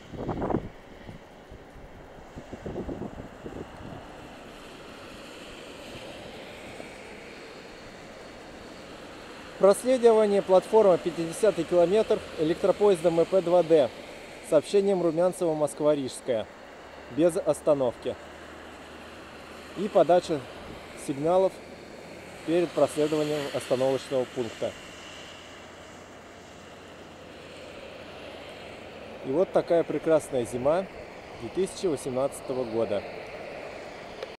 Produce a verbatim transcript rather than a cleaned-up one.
Проследование платформы пятидесятый километр электропоездом ИП два Д с сообщением Румянцево-Москва-Рижская без остановки. И подача сигналов перед проследованием остановочного пункта. И вот такая прекрасная зима две тысячи восемнадцатого года.